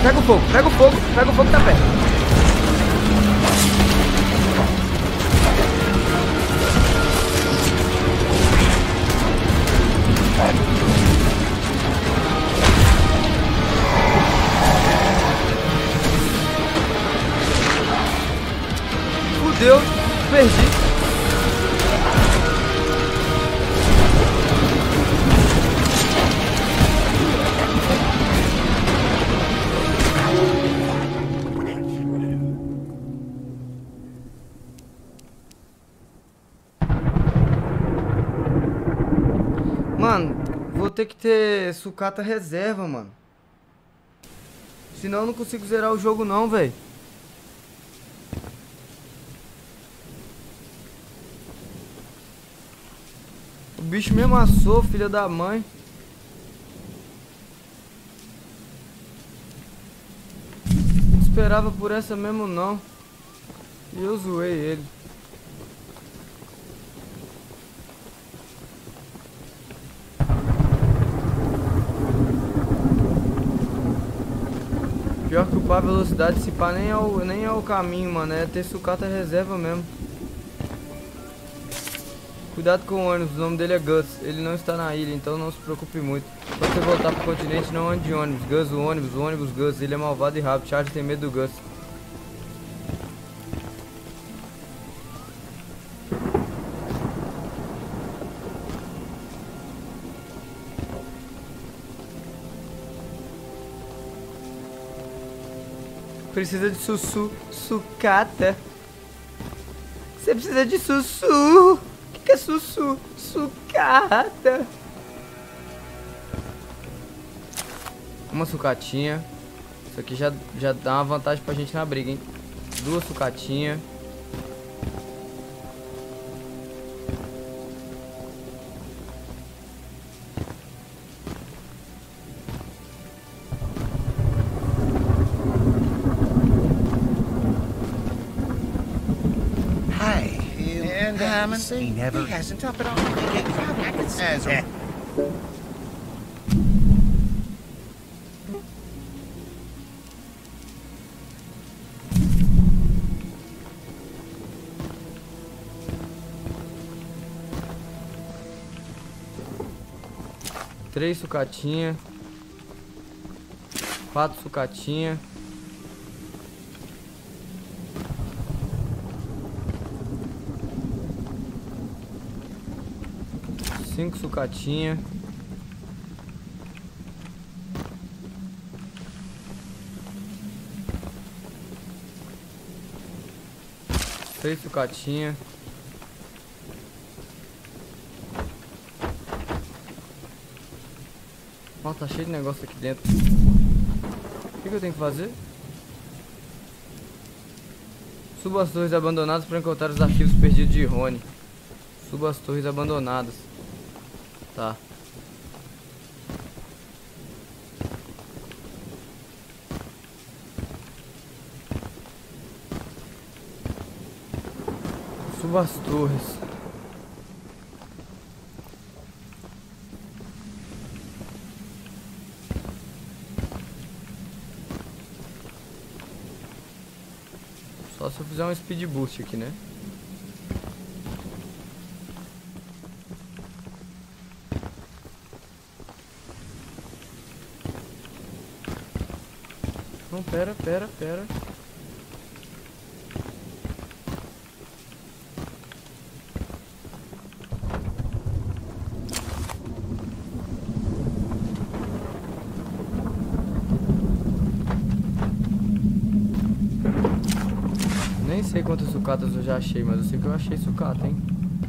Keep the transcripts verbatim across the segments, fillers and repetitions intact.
Pega o fogo, pega o fogo, pega o fogo que tá perto. Fudeu, perdi. Mano, vou ter que ter sucata reserva, mano. Senão eu não consigo zerar o jogo não, velho. O bicho me amassou, filha da mãe. Não esperava por essa mesmo não. E eu zoei ele. Pior que upar a velocidade, se pá, nem é o, nem é o caminho, mano. É ter sucata reserva mesmo. Cuidado com o ônibus, o nome dele é Gus. Ele não está na ilha, então não se preocupe muito. Quando você voltar pro continente, não ande de ônibus. Gus, o ônibus, o ônibus Gus. Ele é malvado e rápido. Charlie tem medo do Gus. Precisa de sussu, sucata. Você precisa de sussu. O que, que é sussu? Sucata. Uma sucatinha. Isso aqui já, já dá uma vantagem pra gente na briga, hein? Duas sucatinhas. He never. He hasn't up at all. I can see that. Três sucatinha. Quatro sucatinha. Cinco sucatinha. Seis sucatinha. Nossa, tá cheio de negócio aqui dentro. O que, que eu tenho que fazer? Suba as torres abandonadas para encontrar os arquivos perdidos de Rony. Suba as torres abandonadas. Tá. Suba as torres. Só se eu fizer um speed boost aqui, né? Não, pera, pera, pera. Nem sei quantas sucatas eu já achei, mas eu sei que eu achei sucata, hein?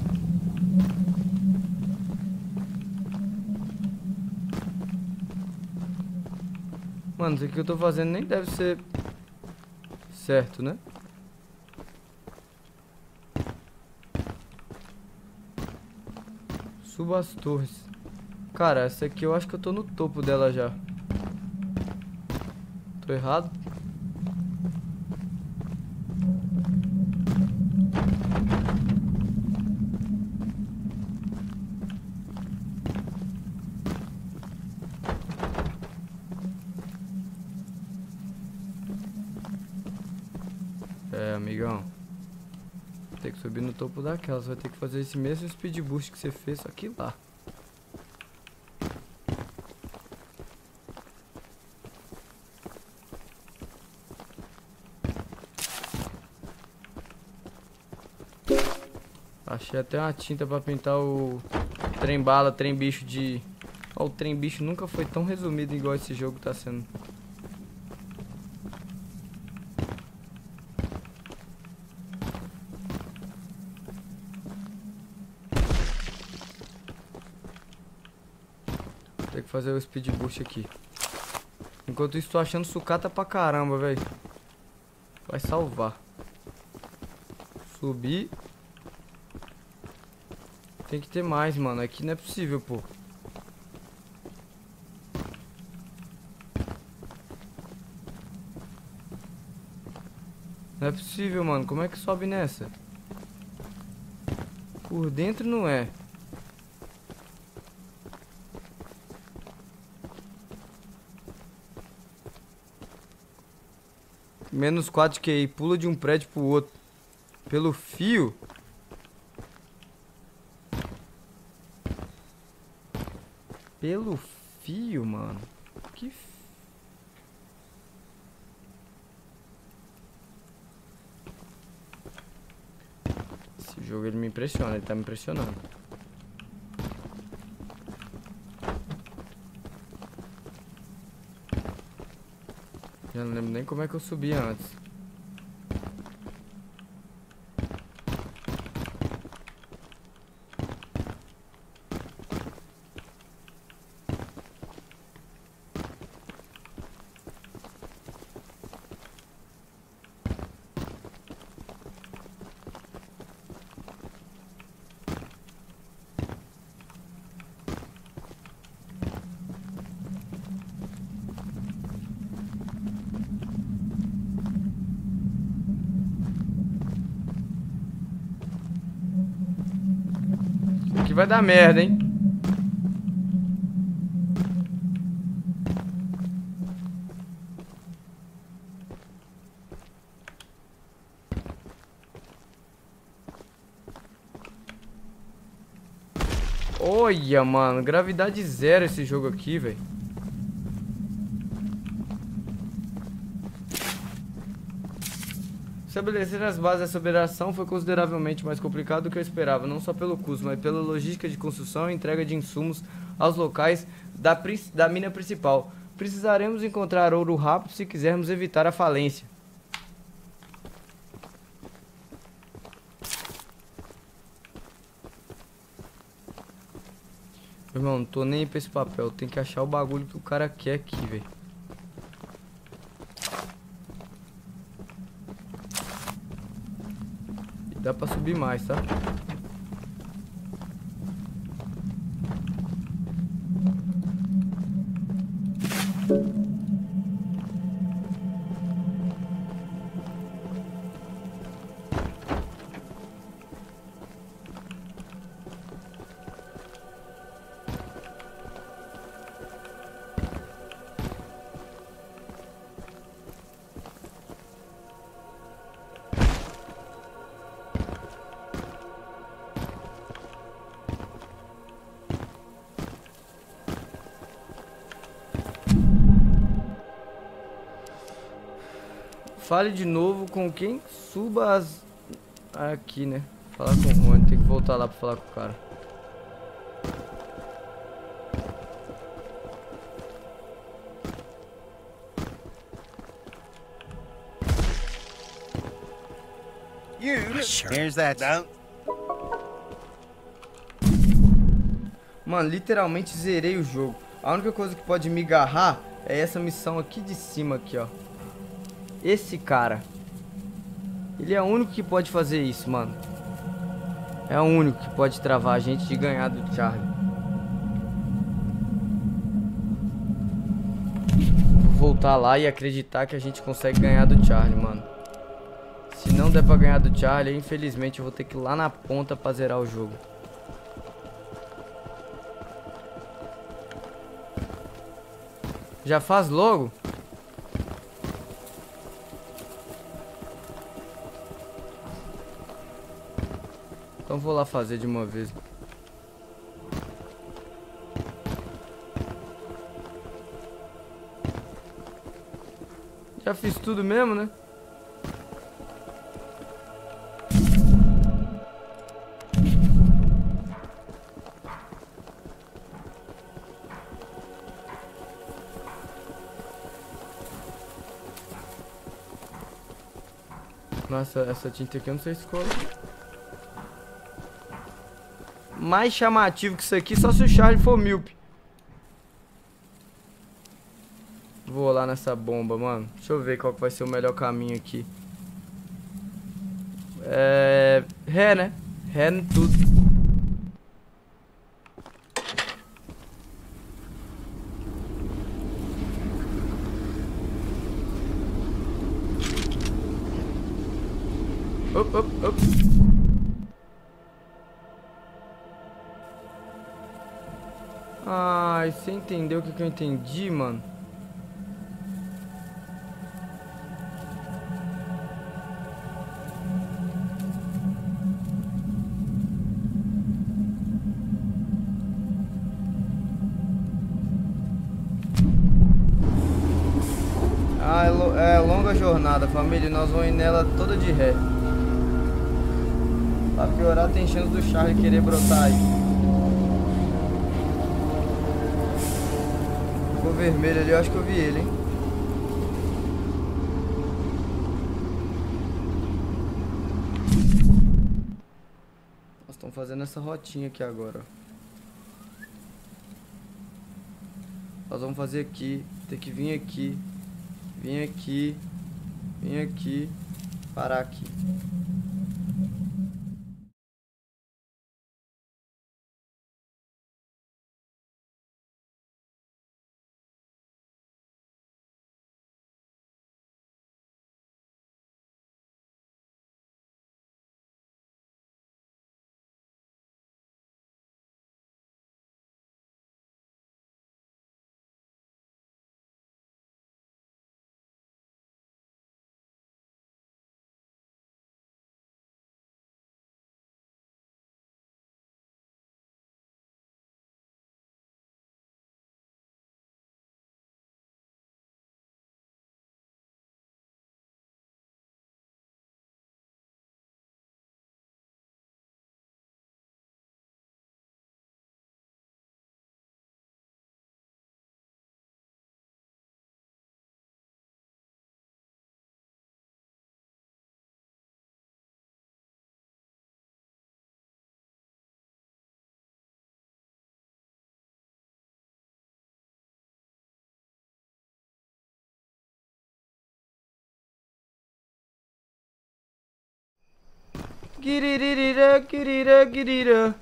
Mano, isso aqui que eu tô fazendo nem deve ser certo, né? Suba as torres. Cara, essa aqui eu acho que eu tô no topo dela já. Tô errado? É, amigão. Tem que subir no topo daquela. Você vai ter que fazer esse mesmo speed boost que você fez, só que lá. Achei até uma tinta pra pintar o trem bala, trem bicho de... Ó, o trem bicho nunca foi tão resumido igual esse jogo tá sendo. Tem que fazer o speed boost aqui. Enquanto isso, tô achando sucata pra caramba, velho. Vai salvar. Subir. Tem que ter mais, mano. Aqui não é possível, pô. Não é possível, mano. Como é que sobe nessa? Por dentro não é. Menos quatro Q I. Pula de um prédio pro outro. Pelo fio. Pelo fio, mano. Que f... Esse jogo ele me impressiona, ele tá me impressionando. Já não lembro nem como é que eu subi antes. Aqui vai dar merda, hein? Olha, mano, gravidade zero esse jogo aqui, velho. Estabelecer as bases dessa operação foi consideravelmente mais complicado do que eu esperava, não só pelo custo, mas pela logística de construção e entrega de insumos aos locais da, da mina principal. Precisaremos encontrar ouro rápido se quisermos evitar a falência. Irmão, não tô nem aí pra esse papel, tem que achar o bagulho que o cara quer aqui, velho. Dá pra subir mais, tá? Fale de novo com quem suba as... Aqui, né? Falar com o Rony, tem que voltar lá pra falar com o cara. You, sure. Here's that. Don't. Mano, literalmente zerei o jogo. A única coisa que pode me agarrar é essa missão aqui de cima, aqui, ó. Esse cara, ele é o único que pode fazer isso, mano. É o único que pode travar a gente de ganhar do Charlie. Vou voltar lá e acreditar que a gente consegue ganhar do Charlie, mano. Se não der pra ganhar do Charlie, infelizmente eu vou ter que ir lá na ponta pra zerar o jogo. Já faz logo? Então vou lá fazer de uma vez. Já fiz tudo mesmo, né? Nossa, essa tinta aqui eu não sei se cola. Mais chamativo que isso aqui só se o Charlie for míope. Vou lá nessa bomba, mano. Deixa eu ver qual que vai ser o melhor caminho aqui. É... Ré, né? Ré em tudo. Op, op, op. Ai, você entendeu o que, que eu entendi, mano? Ah, é, lo é longa jornada, família. E nós vamos ir nela toda de ré. Pra piorar, tem chance do Charlie querer brotar aí. Ficou vermelho ali, eu acho que eu vi ele, hein? Nós estamos fazendo essa rotinha aqui agora, ó. Nós vamos fazer aqui, tem que vir aqui, vir aqui, vir aqui, parar aqui. Guiririra, guirira, guirira.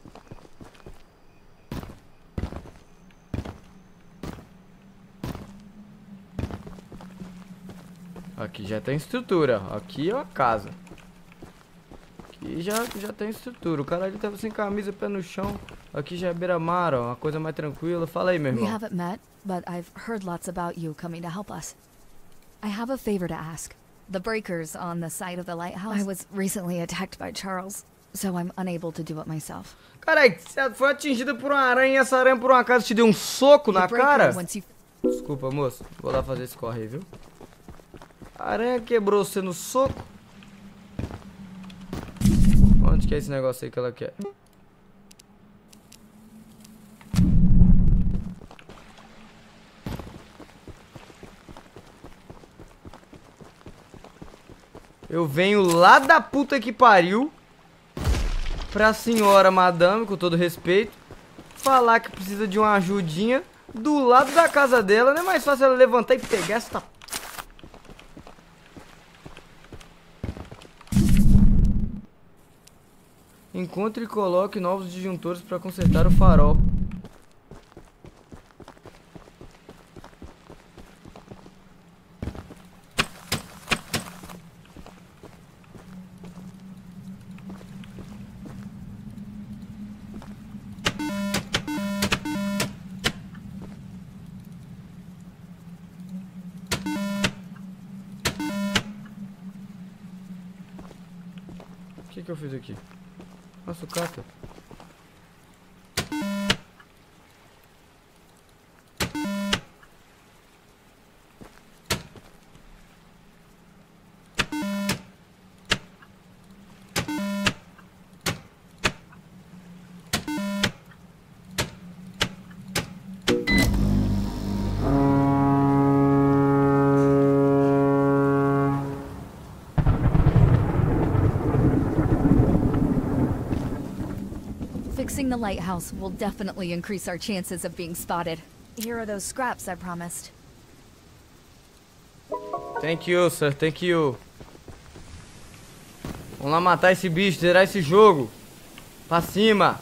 Aqui já tem estrutura. Aqui é a casa. Aqui já, já tem estrutura. O cara ali tava sem camisa, pé no chão. Aqui já é beira-mar, ó. Uma coisa mais tranquila. Fala aí, meu irmão. We haven't met, but I've heard lots about you coming to help us. I have a favor to ask. The breakers on the side of the lighthouse. I was recently attacked by Charles, so I'm unable to do it myself. Carai, você foi atingida por uma aranha e essa aranha por um acaso te deu um soco na cara? Desculpa, moço. Vou lá fazer esse corre aí, viu? A aranha quebrou você no soco? Onde que é esse negócio aí que ela quer? Eu venho lá da puta que pariu pra senhora madame, com todo respeito, falar que precisa de uma ajudinha do lado da casa dela. Não é mais fácil ela levantar e pegar essa... Encontre e coloque novos disjuntores para consertar o farol. O que que eu fiz aqui? Nossa, o Cata. Fixing the lighthouse will definitely increase our chances of being spotted. Here are those scraps I promised. Thank you, sir. Thank you. Vamos lá matar esse bicho, zerar esse jogo. Pra cima.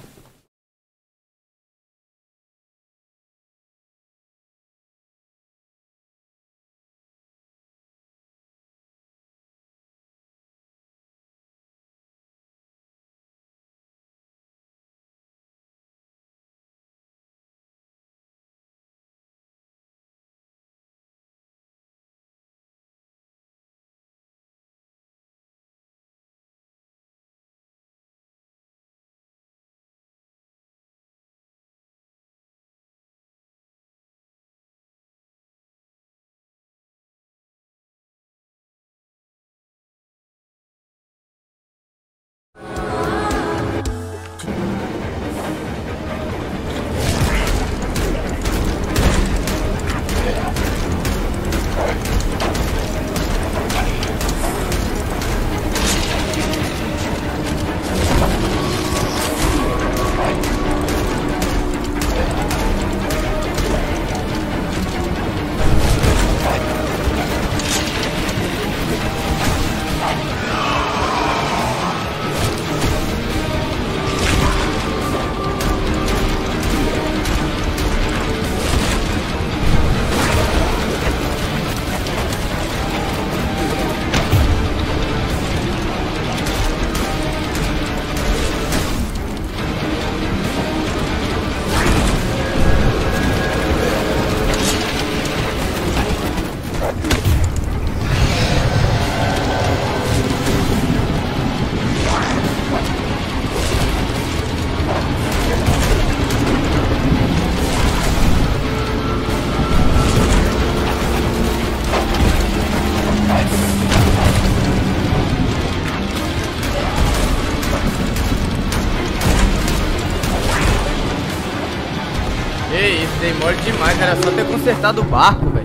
Ei, isso demora demais, cara. É só ter consertado o barco, velho.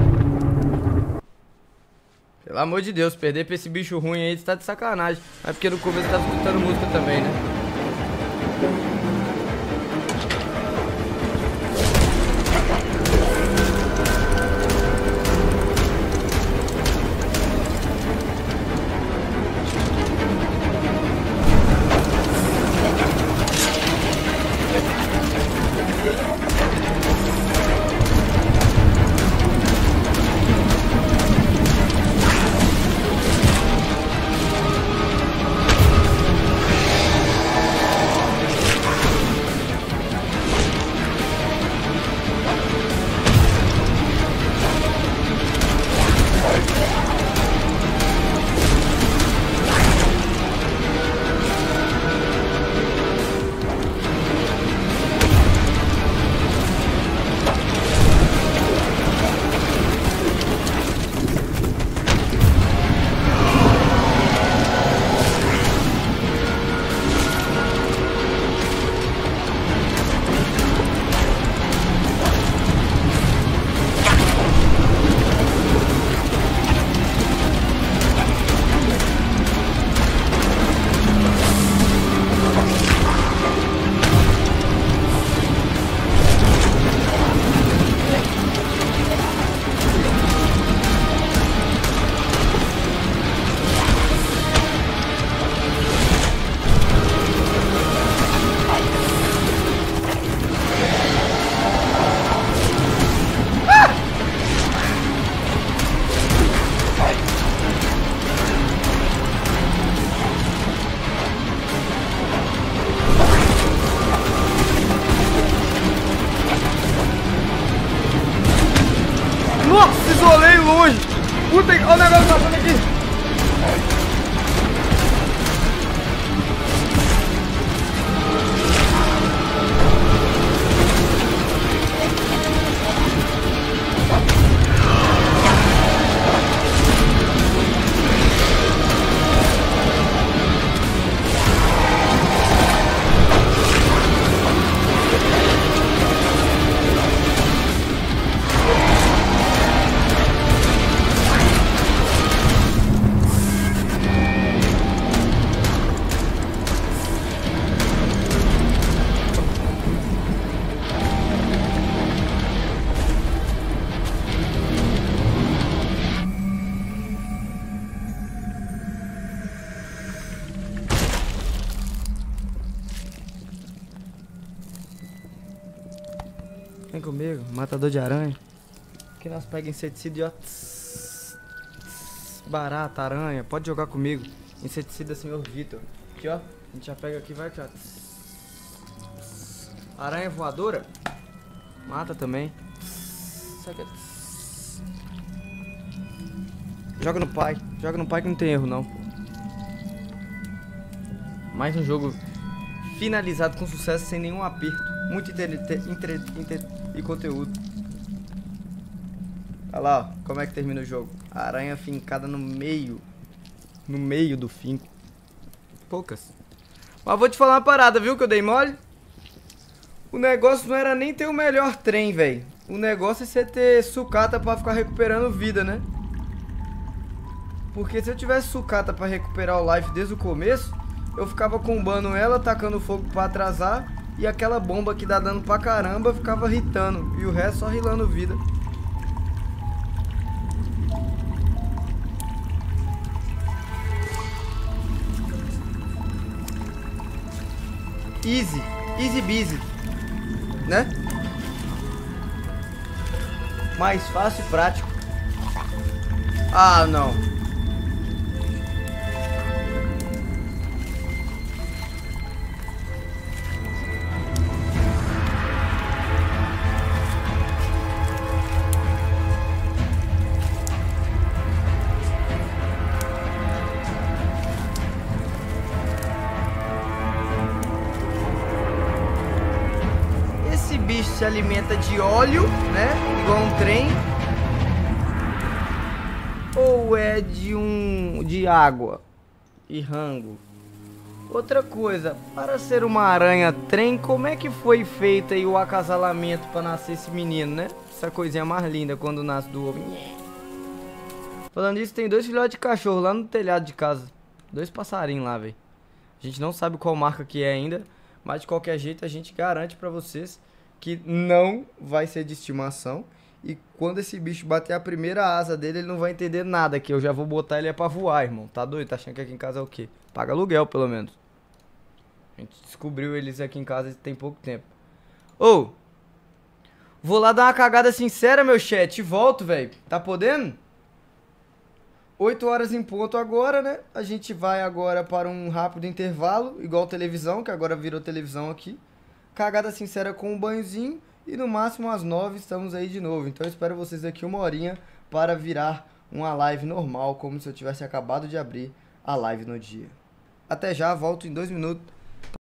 Pelo amor de Deus, perder pra esse bicho ruim aí, você tá de sacanagem. É porque no começo tá escutando música também, né? Nossa, isolei longe. Puta que... Olha o negócio passando aqui. comigo. Matador de aranha. Aqui nós pegamos inseticida e ó. Tss, tss, barata, aranha. Pode jogar comigo. Inseticida, senhor Vitor. Aqui, ó. A gente já pega aqui, vai aqui, ó. Tss, tss. Aranha voadora. Mata também. Tss, aqui, tss. Joga no pai. Joga no pai que não tem erro, não. Mais um jogo finalizado com sucesso, sem nenhum aperto. Muito entre, entre, entre, e conteúdo. Olha lá, ó, como é que termina o jogo. A aranha fincada no meio. No meio do finco. Poucas. Mas vou te falar uma parada, viu, que eu dei mole? O negócio não era nem ter o melhor trem, velho. O negócio é você ter sucata pra ficar recuperando vida, né? Porque se eu tivesse sucata pra recuperar o life desde o começo, eu ficava combando ela, tacando fogo pra atrasar, e aquela bomba que dá dano pra caramba ficava hitando, e o resto só rilando vida. Easy, easy busy, né? Mais fácil e prático. Ah, não. Bicho se alimenta de óleo, né? Igual um trem. Ou é de um de água e rango? Outra coisa, para ser uma aranha trem, como é que foi feito aí o acasalamento para nascer esse menino, né? Essa coisinha mais linda quando nasce do ovo. Falando isso, tem dois filhotes de cachorro lá no telhado de casa. Dois passarinhos lá, velho. A gente não sabe qual marca que é ainda, mas de qualquer jeito a gente garante para vocês que não vai ser de estimação. E quando esse bicho bater a primeira asa dele, ele não vai entender nada, que eu já vou botar ele é pra voar, irmão. Tá doido? Tá achando que aqui em casa é o quê? Paga aluguel, pelo menos. A gente descobriu eles aqui em casa tem pouco tempo. Ô, oh, vou lá dar uma cagada sincera, meu chat, e volto, velho. Tá podendo? oito horas em ponto agora, né? A gente vai agora para um rápido intervalo, igual televisão, que agora virou televisão aqui. Cagada sincera com um banhozinho. E no máximo às nove estamos aí de novo. Então eu espero vocês aqui uma horinha para virar uma live normal, como se eu tivesse acabado de abrir a live no dia. Até já, volto em dois minutos.